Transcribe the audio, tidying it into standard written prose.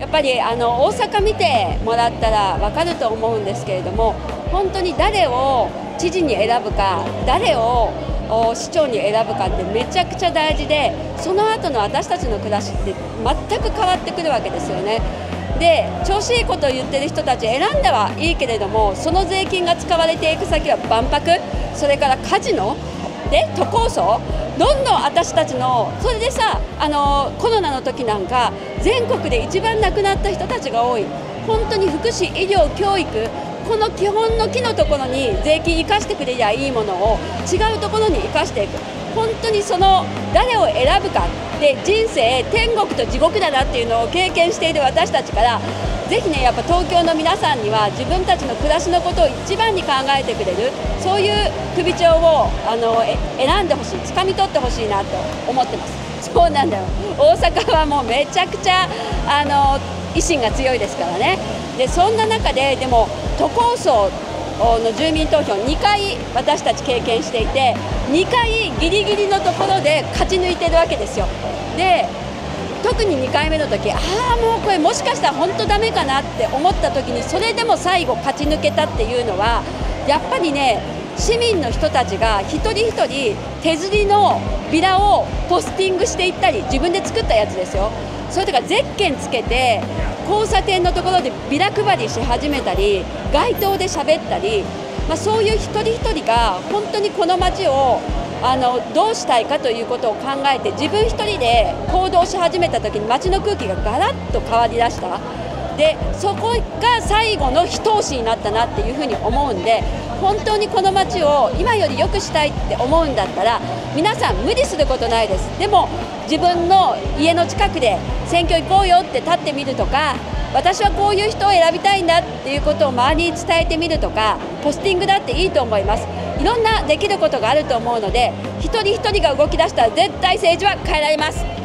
ぱり大阪見てもらったら分かると思うんですけれども、本当に誰を知事に選ぶか、誰を市長に選ぶかってめちゃくちゃ大事で、その後の私たちの暮らしって全く変わってくるわけですよね。で、調子いいことを言ってる人たち選んだはいいけれども、その税金が使われていく先は万博、それからカジノで都構想、どんどん私たちの、それでさ、コロナの時なんか全国で一番亡くなった人たちが多い、本当に福祉、医療、教育、この基本の木のところに税金生かしてくれりゃいいものを違うところに生かしていく、本当にその誰を選ぶかで、人生天国と地獄だなっていうのを経験している私たちから、ぜひね、やっぱ東京の皆さんには自分たちの暮らしのことを一番に考えてくれる、そういう首長を選んでほしい、掴み取ってほしいなと思ってます。そうなんだよ、大阪はもうめちゃくちゃ維新が強いですからね。でそんな中で、でも都構想の住民投票2回私たち経験していて、2回ギリギリのところで勝ち抜いてるわけですよ。で特に2回目の時、もうこれもしかしたら本当ダメかなって思った時に、それでも最後勝ち抜けたっていうのは、やっぱりね、市民の人たちが一人一人手刷りのビラをポスティングしていったり、自分で作ったやつですよ。それとかゼッケンつけて交差点のところでビラ配りし始めたり、街頭で喋ったり、そういう一人一人が本当にこの街をどうしたいかということを考えて、自分一人で行動し始めた時に街の空気がガラッと変わりだした。でそこが最後の一押しになったなっていうふうに思うんで、本当にこの街を今より良くしたいって思うんだったら、皆さん無理することないです。でも自分の家の近くで選挙行こうよって立ってみるとか、私はこういう人を選びたいんだっていうことを周りに伝えてみるとか、ポスティングだっていいと思います。いろんなできることがあると思うので、一人一人が動き出したら絶対政治は変えられます。